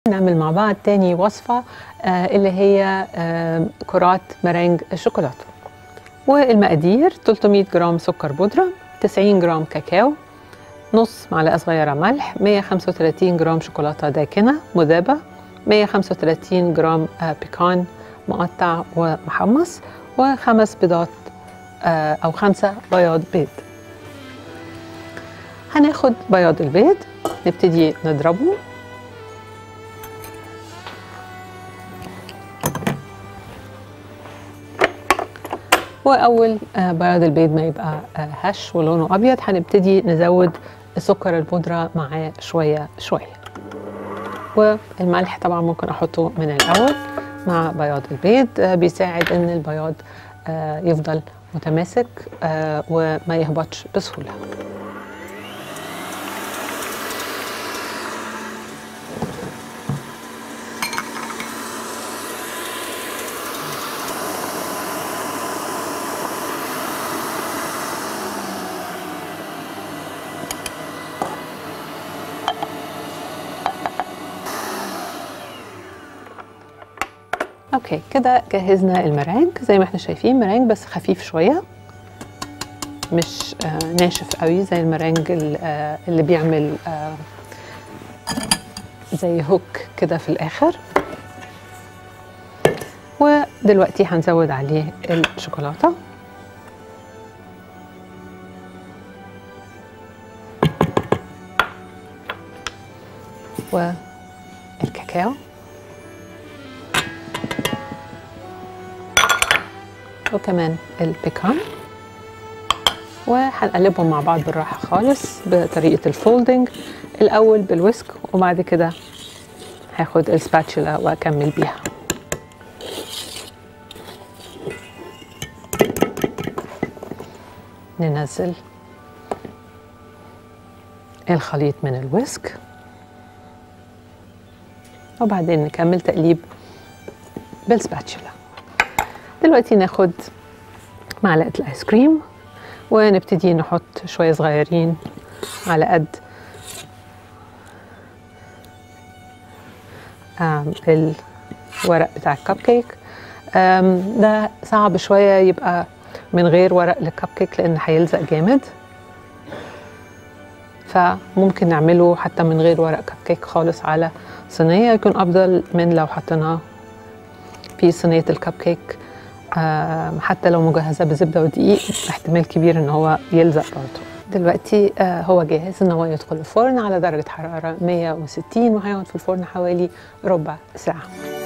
نعمل مع بعض تاني وصفة اللي هي كرات مرنج الشوكولاتة. والمقادير 300 جرام سكر بودرة، 90 جرام كاكاو، نص معلقة صغيرة ملح، 135 جرام شوكولاتة داكنة مذابة، 135 جرام بيكان مقطع ومحمص، و5 بيضات أو 5 بياض بيض. هناخد بياض البيض نبتدي نضربه وأول بياض البيض ما يبقى هش ولونه أبيض هنبتدي نزود سكر البودرة معاه شوية شوية، والملح طبعا ممكن أحطه من الأول مع بياض البيض، بيساعد إن البياض يفضل متماسك وما يهبطش بسهولة. اوكي كده جهزنا المرنج زي ما احنا شايفين، مرنج بس خفيف شويه، مش ناشف قوي زي المرنج اللي بيعمل زي هوك كده في الاخر. ودلوقتي هنزود عليه الشوكولاته والكاكاو وكمان البيكان، وهنقلبهم مع بعض بالراحة خالص بطريقة الفولدنج، الأول بالويسك وبعد كده هاخد السباتشولا وأكمل بيها. ننزل الخليط من الويسك وبعدين نكمل تقليب بالسباتشولا. دلوقتي ناخد معلقة الآيس كريم ونبتدي نحط شوية صغيرين على قد الورق بتاع الكب كيك. ده صعب شوية يبقى من غير ورق للكب كيك لأن هيلزق جامد، فممكن نعمله حتى من غير ورق كب كيك خالص على صينية، يكون أفضل من لو حطيناه في صينية الكب كيك حتى لو مجهزة بزبدة ودقيق، احتمال كبير ان هو يلزق برضه. دلوقتي هو جاهز ان هو يدخل الفرن على درجة حرارة 160 وهيقعد في الفرن حوالي ربع ساعة.